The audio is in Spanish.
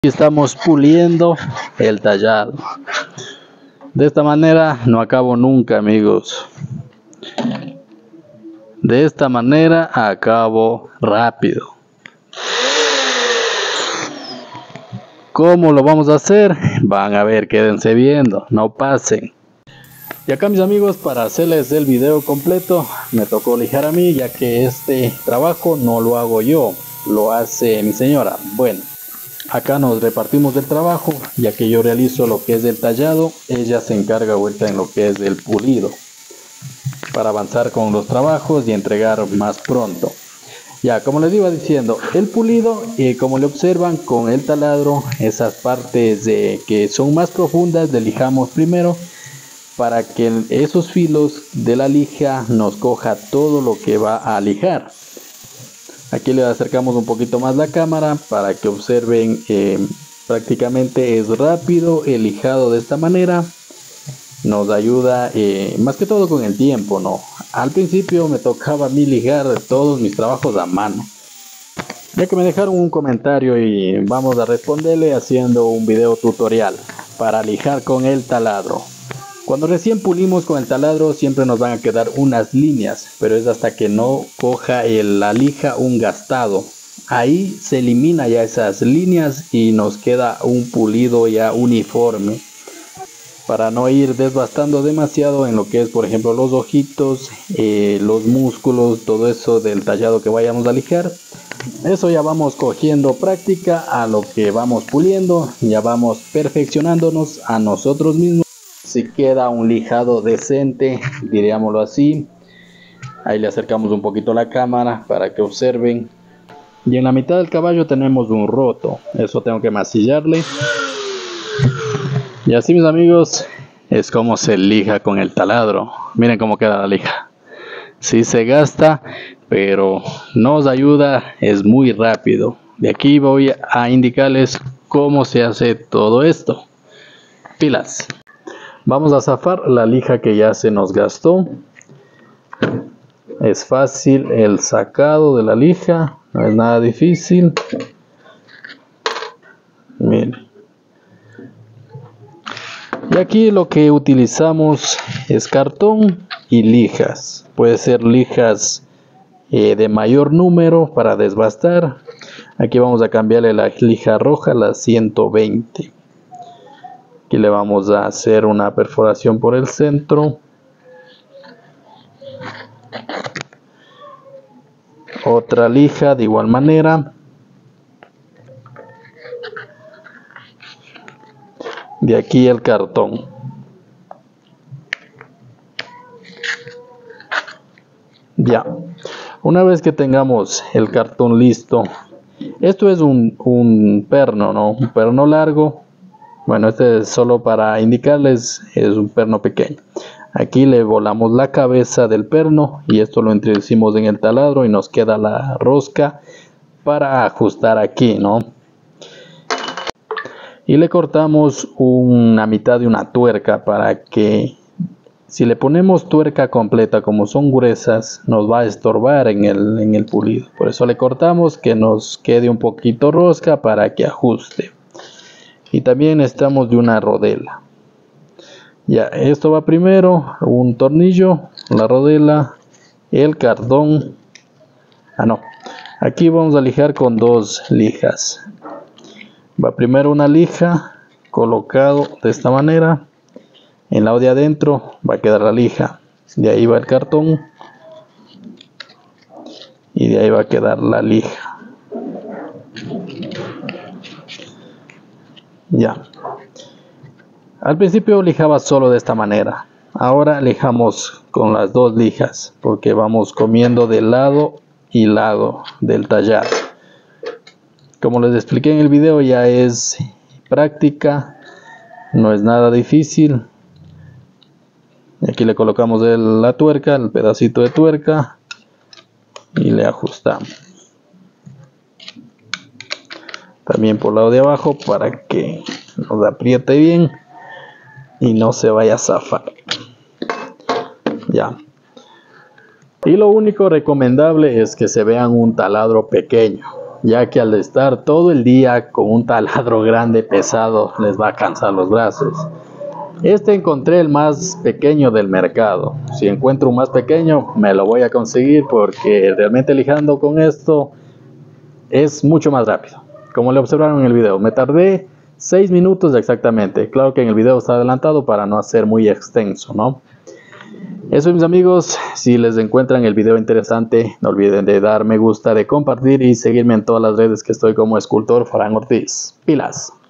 Estamos puliendo el tallado. De esta manera no acabo nunca, amigos. De esta manera acabo rápido. ¿Cómo lo vamos a hacer? Van a ver, quédense viendo, no pasen. Y acá, mis amigos, para hacerles el video completo me tocó lijar a mí, ya que este trabajo no lo hago yo, lo hace mi señora. Bueno, acá nos repartimos del trabajo, ya que yo realizo lo que es el tallado, ella se encarga ahorita en lo que es el pulido, para avanzar con los trabajos y entregar más pronto. Ya, como les iba diciendo, el pulido, como le observan con el taladro, esas partes que son más profundas, le lijamos primero, para que esos filos de la lija nos coja todo lo que va a lijar. Aquí le acercamos un poquito más la cámara para que observen, prácticamente es rápido el lijado de esta manera. Nos ayuda más que todo con el tiempo, ¿no? Al principio me tocaba a mí lijar todos mis trabajos a mano. Ya que me dejaron un comentario y vamos a responderle haciendo un video tutorial para lijar con el taladro. Cuando recién pulimos con el taladro siempre nos van a quedar unas líneas, pero es hasta que no coja la lija un gastado. Ahí se elimina ya esas líneas y nos queda un pulido ya uniforme, para no ir desgastando demasiado en lo que es, por ejemplo, los ojitos, los músculos, todo eso del tallado que vayamos a lijar. Eso ya vamos cogiendo práctica a lo que vamos puliendo, ya vamos perfeccionándonos a nosotros mismos. Si queda un lijado decente, diríamoslo así. Ahí le acercamos un poquito la cámara para que observen. Y en la mitad del caballo tenemos un roto, eso tengo que masillarle. Y así, mis amigos, es como se lija con el taladro. Miren cómo queda la lija. Sí se gasta, pero nos ayuda, es muy rápido. De aquí voy a indicarles cómo se hace todo esto. Pilas. Vamos a zafar la lija que ya se nos gastó. Es fácil el sacado de la lija, no es nada difícil. Miren. Y aquí lo que utilizamos es cartón y lijas. Puede ser lijas de mayor número para desbastar. Aquí vamos a cambiarle la lija roja, la 120. Aquí le vamos a hacer una perforación por el centro. Otra lija de igual manera. De aquí el cartón. Ya. Una vez que tengamos el cartón listo. Esto es un perno, ¿no? Un perno largo. Bueno, este es solo para indicarles, es un perno pequeño. Aquí le volamos la cabeza del perno y esto lo introducimos en el taladro y nos queda la rosca para ajustar aquí, ¿no? Y le cortamos una mitad de una tuerca para que, si le ponemos tuerca completa, como son gruesas, nos va a estorbar en el pulido. Por eso le cortamos, que nos quede un poquito rosca para que ajuste. Y también necesitamos de una rodela. Ya, esto va primero, un tornillo, la rodela, el cartón. Aquí vamos a lijar con dos lijas. Va primero una lija, colocado de esta manera. En el lado de adentro va a quedar la lija. De ahí va el cartón. Y de ahí va a quedar la lija. Ya. Al principio lijaba solo de esta manera. Ahora lijamos con las dos lijas, porque vamos comiendo de lado y lado del tallado. Como les expliqué en el video, ya es práctica, no es nada difícil. Aquí le colocamos la tuerca, el pedacito de tuerca, y le ajustamos. También por el lado de abajo para que nos apriete bien y no se vaya a zafar. Ya. Y lo único recomendable es que se vean un taladro pequeño. ya que al estar todo el día con un taladro grande pesado les va a cansar los brazos. Encontré el más pequeño del mercado. Si encuentro un más pequeño me lo voy a conseguir, porque realmente lijando con esto es mucho más rápido. Como le observaron en el video, me tardé 6 minutos exactamente. Claro que en el video está adelantado para no hacer muy extenso, ¿no? Eso, mis amigos. Si les encuentran el video interesante, no olviden de dar me gusta, de compartir y seguirme en todas las redes, que estoy como Escultor Fran Ortiz. Pilas.